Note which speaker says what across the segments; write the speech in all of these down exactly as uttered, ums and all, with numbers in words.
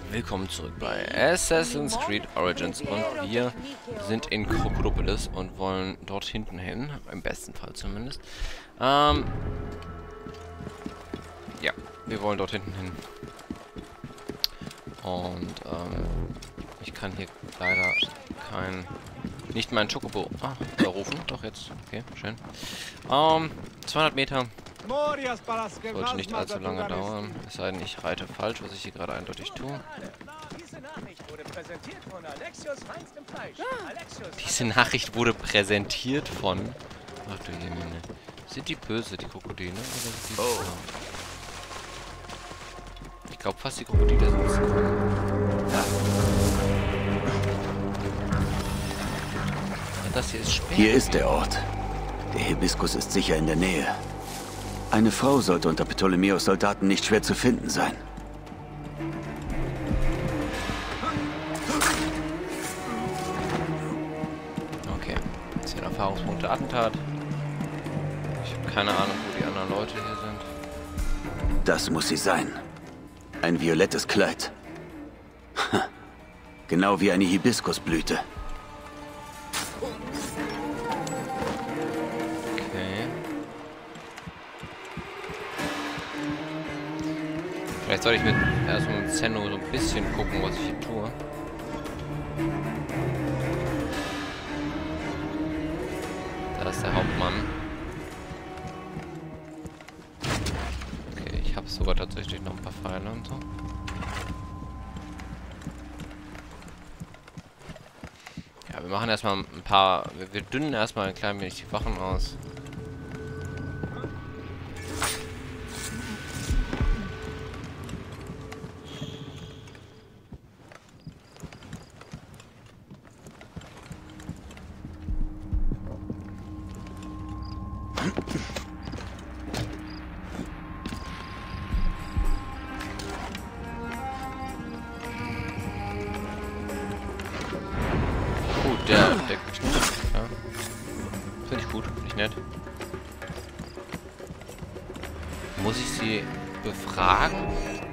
Speaker 1: Willkommen zurück bei Assassin's Creed Origins und wir sind in Krokodilopoulos und wollen dort hinten hin, im besten Fall zumindest. Ähm, ja, wir wollen dort hinten hin. Und ähm, ich kann hier leider kein, nicht meinen Chocobo ah, rufen, doch jetzt, okay, schön. Ähm, zweihundert Meter. Sollte nicht allzu lange dauern, es sei denn, ich reite falsch, was ich hier gerade eindeutig tue. Diese Nachricht wurde präsentiert von... Ach du Jemine. Sind die böse, die Krokodile? Oder sind die oh. Ich glaube fast, die Krokodile sind es. Ja. Das hier ist Speer.
Speaker 2: Hier ist der Ort. Der Hibiskus ist sicher in der Nähe. Eine Frau sollte unter Ptolemäus Soldaten nicht schwer zu finden sein.
Speaker 1: Okay, zehn Erfahrungspunkte Attentat. Ich habe keine Ahnung, wo die anderen Leute hier sind.
Speaker 2: Das muss sie sein. Ein violettes Kleid. Genau wie eine Hibiskusblüte.
Speaker 1: Vielleicht sollte ich mit erstmal mit Zenno so ein bisschen gucken, was ich hier tue. Da ist der Hauptmann. Okay, ich habe sogar tatsächlich noch ein paar Pfeile und so. Ja, wir machen erstmal ein paar... Wir, wir dünnen erstmal ein klein wenig die Wachen aus. Gut, der deckt mich nicht. Ja. Finde ich gut, finde ich nett. Muss ich sie befragen?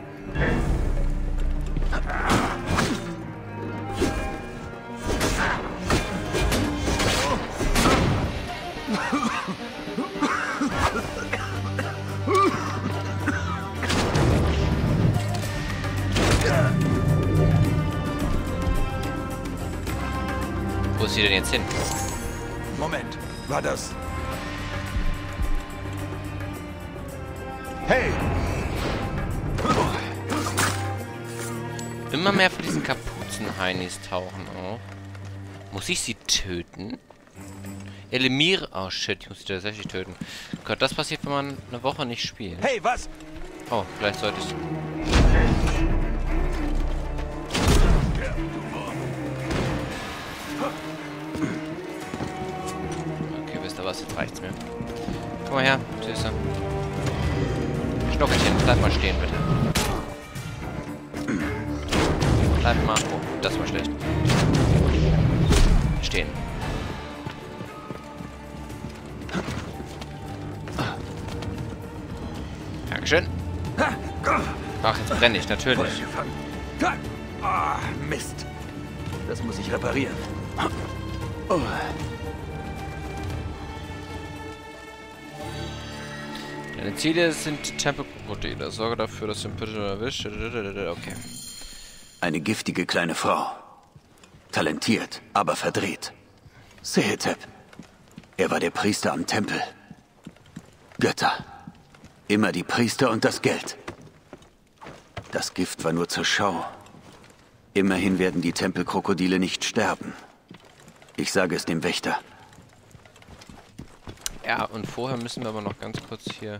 Speaker 1: Wo ist sie denn jetzt hin?
Speaker 3: Moment, war das... Hey!
Speaker 1: Immer mehr von diesen Kapuzen-Heinis tauchen auf. Muss ich sie töten? Elimir... Oh shit, ich muss sie tatsächlich töten. Gott, das passiert, wenn man eine Woche nicht spielt.
Speaker 3: Hey, was?
Speaker 1: Oh, vielleicht sollte ich... Okay, wisst ihr was? Jetzt reicht's mir. Komm mal her, Süße. Schnockelchen, bleib mal stehen, bitte. Bleib mal... Oh, das war schlecht. Stehen. Dankeschön. Ach, jetzt brenne ich, natürlich.
Speaker 3: Ah, Mist. Das muss ich reparieren. Oh.
Speaker 1: Deine Ziele sind Tempelkrokodile. Sorge dafür, dass du den Püttel erwischt. Okay.
Speaker 2: Eine giftige kleine Frau. Talentiert, aber verdreht. Sehetep. Er war der Priester am Tempel. Götter. Immer die Priester und das Geld. Das Gift war nur zur Schau. Immerhin werden die Tempelkrokodile nicht sterben. Ich sage es dem Wächter.
Speaker 1: Ja, und vorher müssen wir aber noch ganz kurz hier...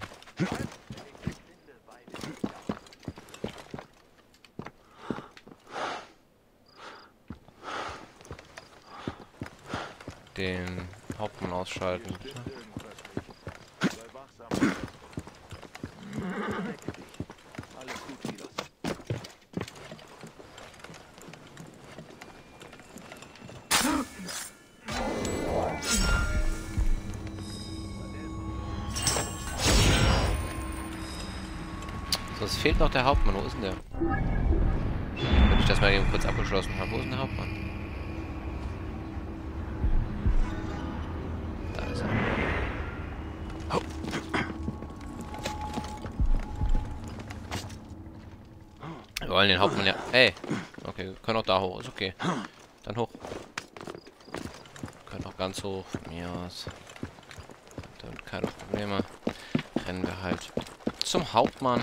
Speaker 1: den Hauptmann ausschalten. So, es fehlt noch der Hauptmann. Wo ist denn der? erstmal eben kurz abgeschlossen haben. Wo ist denn der Hauptmann? Da ist er. Wir wollen den Hauptmann ja... Ey! Okay, wir können auch da hoch. Ist okay. Dann hoch. Wir können auch ganz hoch. Von mir aus. Dann keine Probleme. Rennen wir halt zum Hauptmann.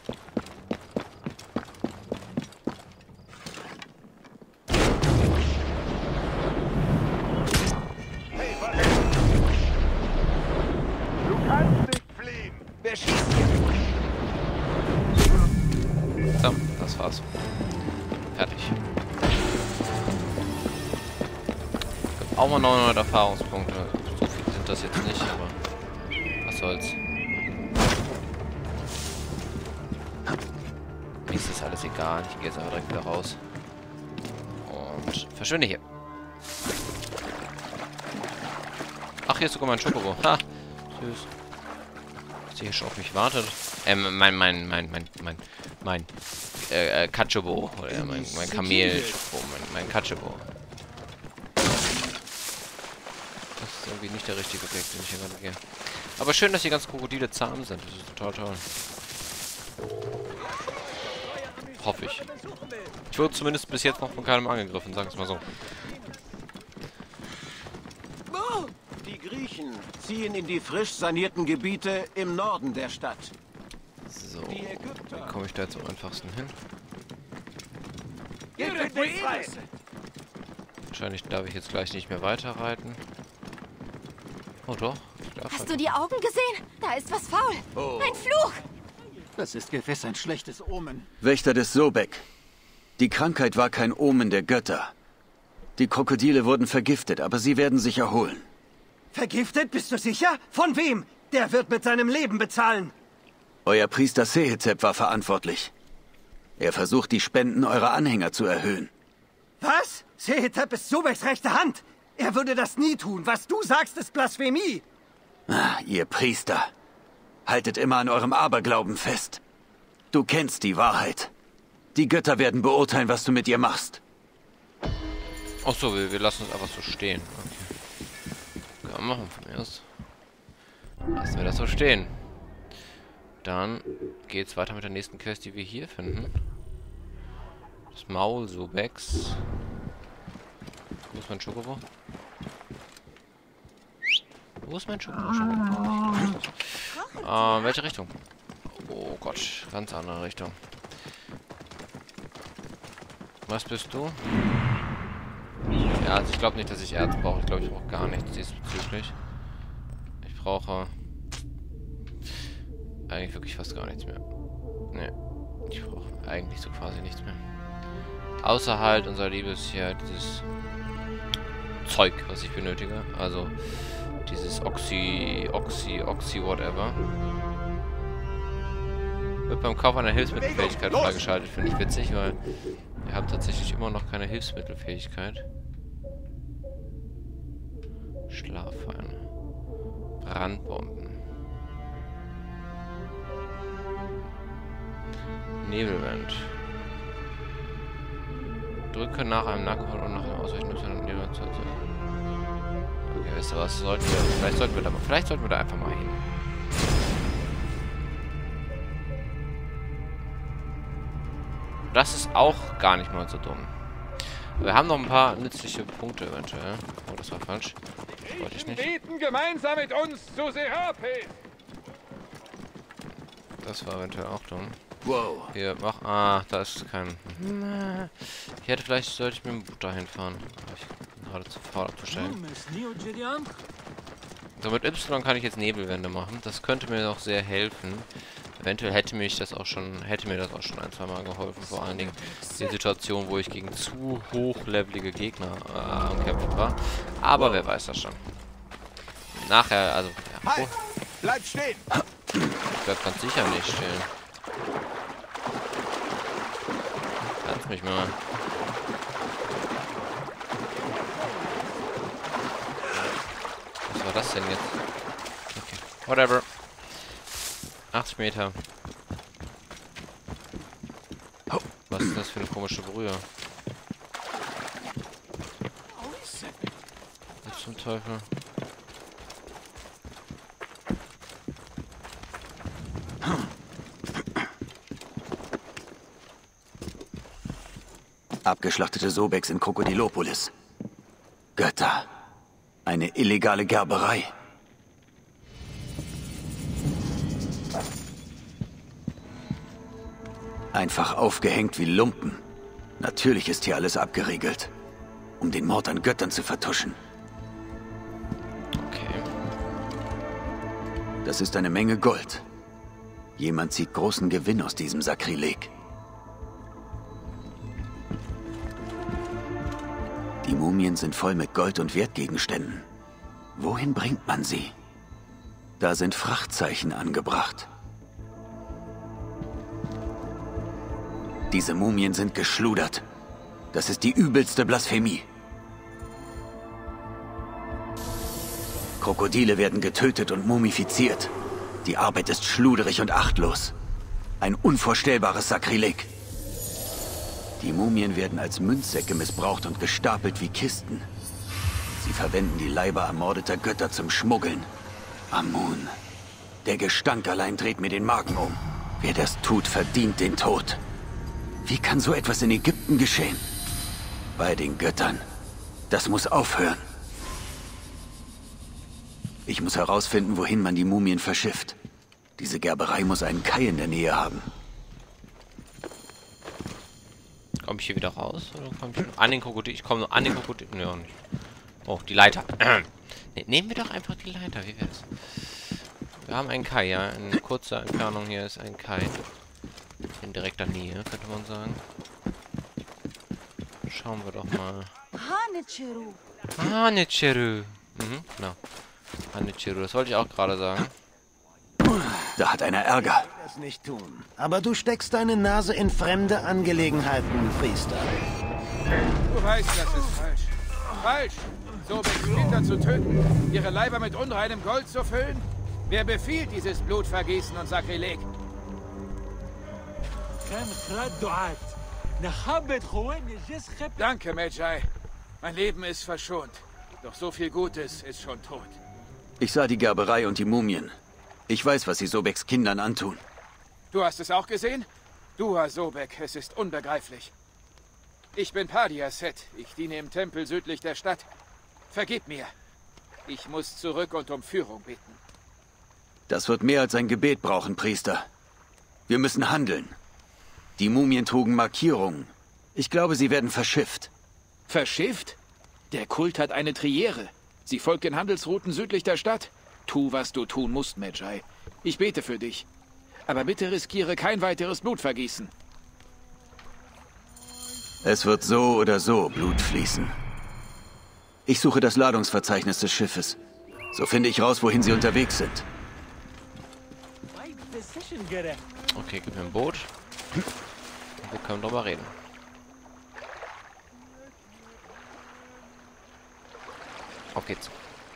Speaker 1: So, das war's. Fertig. Auch mal neunhundert Erfahrungspunkte. So viel sind das jetzt nicht, aber was soll's. Mir ist das alles egal. Ich gehe jetzt einfach direkt wieder raus. Und verschwinde hier. Ach, hier ist sogar mein Schokobo. Ha! Süß. Dass hier schon auf mich wartet. Ähm, mein, mein, mein, mein, mein, mein, äh, äh Kachobo. Oder mein, mein Kamel. Mein, mein Kachobo. Das ist irgendwie nicht der richtige Weg, den ich hier gerade gehe. Aber schön, dass die ganzen Krokodile zahm sind. Das ist total toll. Hoffe ich. Ich wurde zumindest bis jetzt noch von keinem angegriffen, sagen wir es mal so.
Speaker 4: Die Griechen ziehen in die frisch sanierten Gebiete im Norden der Stadt.
Speaker 1: So, wie komme ich da jetzt am einfachsten hin? Wahrscheinlich darf ich jetzt gleich nicht mehr weiterreiten. Oh doch.
Speaker 5: Hast du die Augen gesehen? Da ist was faul. Oh. Ein Fluch.
Speaker 4: Das ist gewiss ein schlechtes Omen.
Speaker 2: Wächter des Sobek. Die Krankheit war kein Omen der Götter. Die Krokodile wurden vergiftet, aber sie werden sich erholen.
Speaker 6: Vergiftet? Bist du sicher? Von wem? Der wird mit seinem Leben bezahlen.
Speaker 2: Euer Priester Sehethep war verantwortlich. Er versucht, die Spenden eurer Anhänger zu erhöhen.
Speaker 6: Was? Sehethep ist Sobeks rechte Hand. Er würde das nie tun. Was du sagst, ist Blasphemie.
Speaker 2: Ah, ihr Priester. Haltet immer an eurem Aberglauben fest. Du kennst die Wahrheit. Die Götter werden beurteilen, was du mit ihr machst.
Speaker 1: Ach so, wir, wir lassen es einfach so stehen. Okay. Kann man machen von mir aus. Lassen wir das so stehen. Dann geht's weiter mit der nächsten Quest, die wir hier finden. Das Maul Sobeks. Wo ist mein Chocobo? Wo ist mein Chocobo? Ah, welche Richtung? Oh Gott, ganz andere Richtung. Was bist du? Ja, also ich glaube nicht, dass ich Erz brauche. Ich glaube, ich brauche gar nichts diesbezüglich. Ich brauche eigentlich wirklich fast gar nichts mehr. Ne, ich brauche eigentlich so quasi nichts mehr. Außer halt unser liebes hier, dieses Zeug, was ich benötige. Also dieses Oxy, Oxy, Oxy, whatever. Wird beim Kauf einer Hilfsmittelfähigkeit freigeschaltet. Finde ich witzig, weil wir haben tatsächlich immer noch keine Hilfsmittelfähigkeit. Schlaffein. Brandbomben. Nebelwand. Drücke nach einem Nahkampf und nach einem Ausweichen. Okay, wisst ihr was? Sollten wir, vielleicht sollten wir da mal, vielleicht sollten wir da einfach mal hin. Das ist auch gar nicht mal so dumm. Wir haben noch ein paar nützliche Punkte eventuell. Oh, das war falsch. Das wollte ich nicht.
Speaker 7: Beten gemeinsam mit uns zu Serapis.
Speaker 1: Das war eventuell auch dumm.
Speaker 2: Wow.
Speaker 1: Hier, mach. Ah, da ist kein. Ich hätte vielleicht, sollte ich mit dem Boot dahin fahren. Ich bin gerade zu faul abzustellen. So, mit Y kann ich jetzt Nebelwände machen. Das könnte mir noch sehr helfen. Eventuell hätte mich das auch schon, hätte mir das auch schon ein, zwei Mal geholfen. Vor allen Dingen in Situationen, wo ich gegen zu hochlevelige Gegner äh, am Kämpfen war. Aber wer weiß das schon. Nachher, also. Ja.
Speaker 3: Halt! Bleib stehen!
Speaker 1: Ich bleib ganz sicher nicht stehen. Kannst mich mal. Was war das denn jetzt? Okay. Whatever. achtzig Meter. Was ist das für eine komische Brühe? Was zum Teufel?
Speaker 2: Abgeschlachtete Sobex in Krokodilopolis. Götter. Eine illegale Gerberei. Einfach aufgehängt wie Lumpen. Natürlich ist hier alles abgeriegelt, um den Mord an Göttern zu vertuschen.
Speaker 1: Okay.
Speaker 2: Das ist eine Menge Gold. Jemand zieht großen Gewinn aus diesem Sakrileg. Die Mumien sind voll mit Gold und Wertgegenständen. Wohin bringt man sie? Da sind Frachtzeichen angebracht. Diese Mumien sind geschludert. Das ist die übelste Blasphemie. Krokodile werden getötet und mumifiziert. Die Arbeit ist schluderig und achtlos. Ein unvorstellbares Sakrileg. Die Mumien werden als Münzsäcke missbraucht und gestapelt wie Kisten. Sie verwenden die Leiber ermordeter Götter zum Schmuggeln. Amun. Der Gestank allein dreht mir den Magen um. Wer das tut, verdient den Tod. Wie kann so etwas in Ägypten geschehen? Bei den Göttern. Das muss aufhören. Ich muss herausfinden, wohin man die Mumien verschifft. Diese Gerberei muss einen Kai in der Nähe haben.
Speaker 1: Komme ich hier wieder raus? Oder komme ich an den Krokodil? Ich komme nur an den Krokodil. Ne, auch nicht. Oh, die Leiter. Ne, nehmen wir doch einfach die Leiter. Wie wär's? Wir haben einen Kai, ja. In kurzer Entfernung hier ist ein Kai. In direkter Nähe, könnte man sagen. Schauen wir doch mal.
Speaker 5: Hanichiru.
Speaker 1: Hanichiru. Mhm, genau. Hanichiru, das wollte ich auch gerade sagen.
Speaker 2: Da hat einer Ärger.
Speaker 4: Das nicht tun. Aber du steckst deine Nase in fremde Angelegenheiten, Priester.
Speaker 7: Du weißt, das ist falsch. Falsch! Sobex Kinder zu töten, ihre Leiber mit unreinem Gold zu füllen? Wer befiehlt dieses Blutvergießen und Sakrileg? Danke, Medjay. Mein Leben ist verschont. Doch so viel Gutes ist schon tot.
Speaker 2: Ich sah die Gerberei und die Mumien. Ich weiß, was sie Sobex Kindern antun.
Speaker 7: Du hast es auch gesehen? Dua Sobek, es ist unbegreiflich. Ich bin Padia Set. Ich diene im Tempel südlich der Stadt. Vergib mir. Ich muss zurück und um Führung bitten.
Speaker 2: Das wird mehr als ein Gebet brauchen, Priester. Wir müssen handeln. Die Mumien trugen Markierungen. Ich glaube, sie werden verschifft.
Speaker 7: Verschifft? Der Kult hat eine Triere. Sie folgt den Handelsrouten südlich der Stadt. Tu, was du tun musst, Medjay. Ich bete für dich. Aber bitte riskiere kein weiteres Blutvergießen.
Speaker 2: Es wird so oder so Blut fließen. Ich suche das Ladungsverzeichnis des Schiffes. So finde ich raus, wohin sie unterwegs sind.
Speaker 1: Okay, gib mir ein Boot. Und wir können drüber reden. Auf geht's.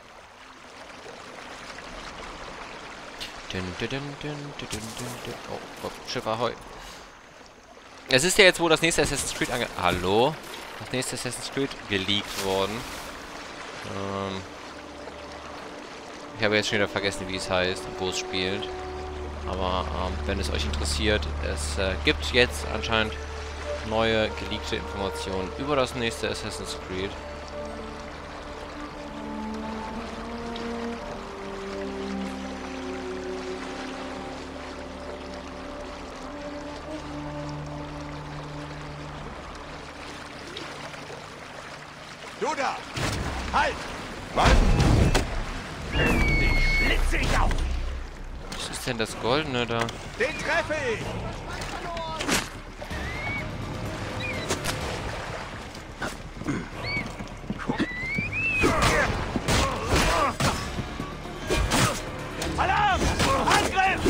Speaker 1: Dun, dun, dun, dun, dun, dun, dun. Oh, oh, Schiff Ahoi. Es ist ja jetzt, wo das nächste Assassin's Creed ange... Hallo? Das nächste Assassin's Creed geleakt worden. Ähm ich habe jetzt schon wieder vergessen, wie es heißt, wo es spielt. Aber ähm, wenn es euch interessiert, es äh, gibt jetzt anscheinend neue geleakte Informationen über das nächste Assassin's Creed.
Speaker 3: Du da! Halt! Was? Den schlitze ich auf!
Speaker 1: Was ist denn das Goldene da?
Speaker 3: Den treffe ich! Alarm! Angriff!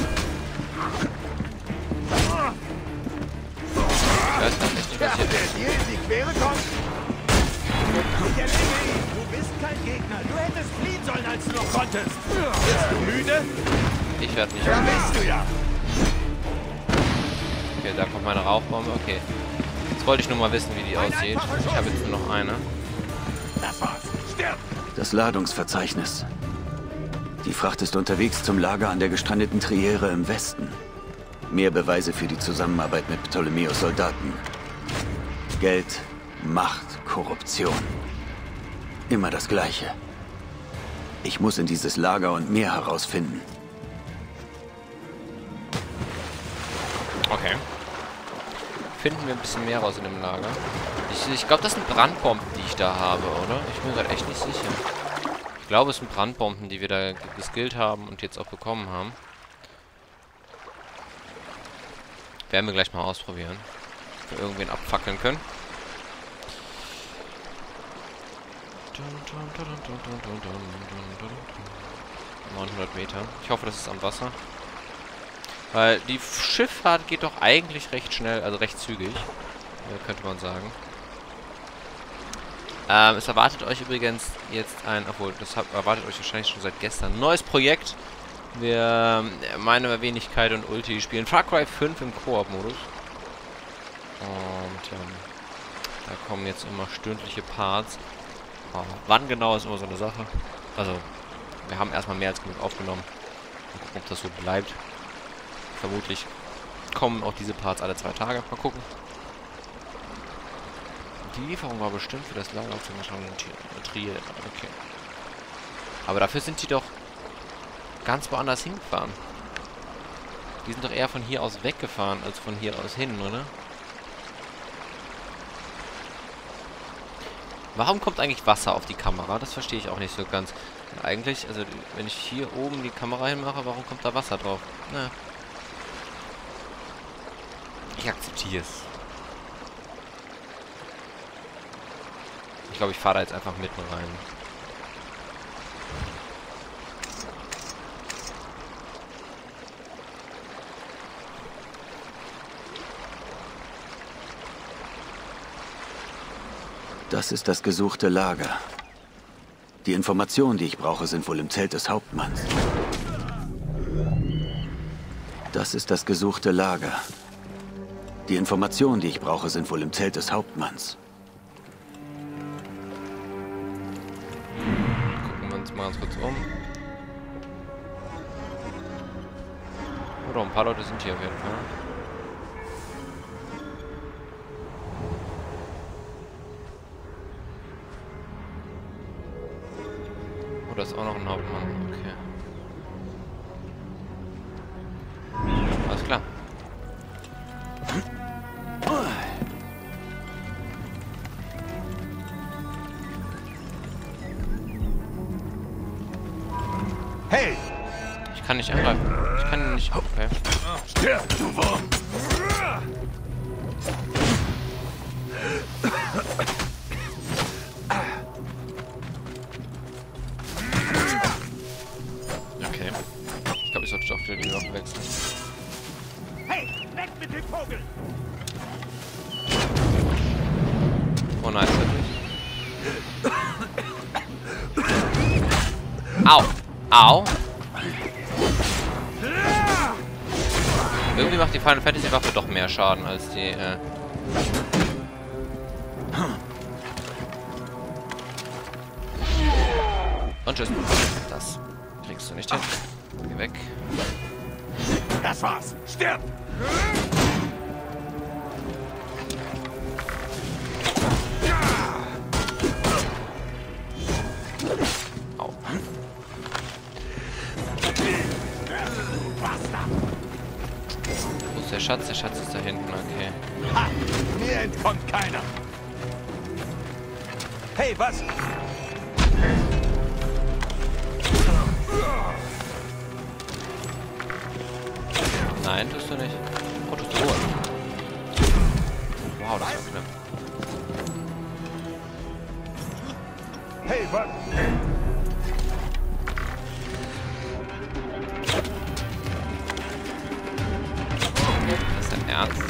Speaker 1: Ich weiß gar nicht, was hier
Speaker 3: Der
Speaker 1: ist.
Speaker 3: dir in die Quere kommt! Ich erlege ihn! Du bist kein Gegner! Du hättest fliehen sollen, als du noch konntest! Bist du müde?
Speaker 1: Ich werde nicht.
Speaker 3: Ja, bist du ja!
Speaker 1: Okay, da kommt meine Rauchbombe. Okay. Jetzt wollte ich nur mal wissen, wie die aussieht. Ich habe jetzt nur noch eine.
Speaker 3: Das war's. Stirb!
Speaker 2: Das Ladungsverzeichnis. Die Fracht ist unterwegs zum Lager an der gestrandeten Triere im Westen. Mehr Beweise für die Zusammenarbeit mit Ptolemäus Soldaten. Geld, Macht, Korruption. Immer das Gleiche. Ich muss in dieses Lager und mehr herausfinden.
Speaker 1: Okay. Finden wir ein bisschen mehr raus in dem Lager. Ich, ich glaube, das sind Brandbomben, die ich da habe, oder? Ich bin gerade echt nicht sicher. Ich glaube, es sind Brandbomben, die wir da geskillt haben und jetzt auch bekommen haben. Werden wir gleich mal ausprobieren. Ob wir irgendwen abfackeln können. neunhundert Meter. Ich hoffe, das ist am Wasser. Weil die Schifffahrt geht doch eigentlich recht schnell, also recht zügig. Äh, könnte man sagen. Ähm, es erwartet euch übrigens jetzt ein, obwohl, das hat, erwartet euch wahrscheinlich schon seit gestern, ein neues Projekt. Wir, meine Wenigkeit und Ulti spielen Far Cry fünf im Koop-Modus. Und ähm, da kommen jetzt immer stündliche Parts. Oh, wann genau ist immer so eine Sache. Also, wir haben erstmal mehr als genug aufgenommen. Mal gucken, ob das so bleibt. Vermutlich kommen auch diese Parts alle zwei Tage. Mal gucken. Die Lieferung war bestimmt für das Lager auf dem Trier. Okay. Aber dafür sind die doch ganz woanders hingefahren. Die sind doch eher von hier aus weggefahren, als von hier aus hin, oder? Warum kommt eigentlich Wasser auf die Kamera? Das verstehe ich auch nicht so ganz. Und eigentlich, also wenn ich hier oben die Kamera hinmache, warum kommt da Wasser drauf? Na. Ich akzeptiere es. Ich glaube, ich fahre da jetzt einfach mitten rein.
Speaker 2: Das ist das gesuchte Lager. Die Informationen, die ich brauche, sind wohl im Zelt des Hauptmanns. Das ist das gesuchte Lager. Die Informationen, die ich brauche, sind wohl im Zelt des Hauptmanns.
Speaker 1: Gucken wir uns mal ganz kurz um. Oder ein paar Leute sind hier auf jeden Fall. Oh, da ist auch noch ein Hauptmann. Okay. Alles klar.
Speaker 3: Hey!
Speaker 1: Ich kann nicht angreifen. Ich kann nicht... Okay.
Speaker 3: Stirb, du Wurm!
Speaker 1: Okay. Ich glaube, ich sollte doch wieder die Waffe wechseln.
Speaker 3: Hey! Weg mit dem Vogel!
Speaker 1: Oh nein, wirklich. Au! Au! Irgendwie macht die Final Fantasy Waffe doch mehr Schaden als die, äh... Und tschüss. Das kriegst du nicht hin. Geh weg.
Speaker 3: Das war's! Stirb!
Speaker 1: Au. Wo ist der Schatz? Der Schatz ist da hinten, okay.
Speaker 3: Ha! Mir entkommt keiner! Hey, was?
Speaker 1: Nein, tust du nicht. Oh, tust du wohl. Wow, das war knapp.
Speaker 3: Hey, was?
Speaker 1: Das ist dein Ernst?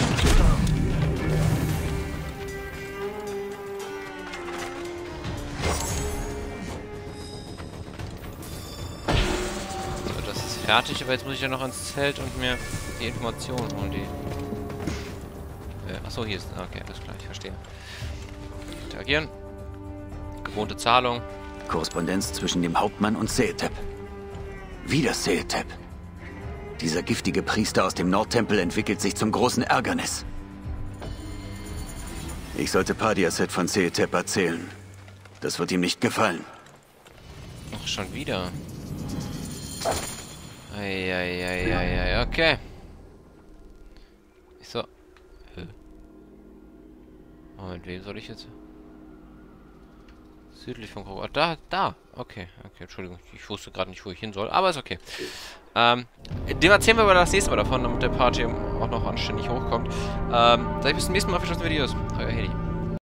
Speaker 1: So, das ist fertig, aber jetzt muss ich ja noch ins Zelt und mir die Informationen holen, die... Äh, Achso, hier ist... Okay, alles klar, ich verstehe. Interagieren. Gewohnte Zahlung.
Speaker 2: Korrespondenz zwischen dem Hauptmann und Sehetep. Wieder Sehetep. Dieser giftige Priester aus dem Nordtempel entwickelt sich zum großen Ärgernis. Ich sollte Padiaset von Sehetep erzählen. Das wird ihm nicht gefallen.
Speaker 1: Ach, schon wieder. Eieieiei, okay. Ich so. Oh, mit wem soll ich jetzt? Südlich von Krogo. Da, da. Okay, okay, Entschuldigung. Ich wusste gerade nicht, wo ich hin soll, aber ist okay. Ähm, dem erzählen wir aber das nächste Mal davon, damit der Party auch noch anständig hochkommt. Ähm, sag ich bis zum nächsten Mal für das Videos. Euer Hedi.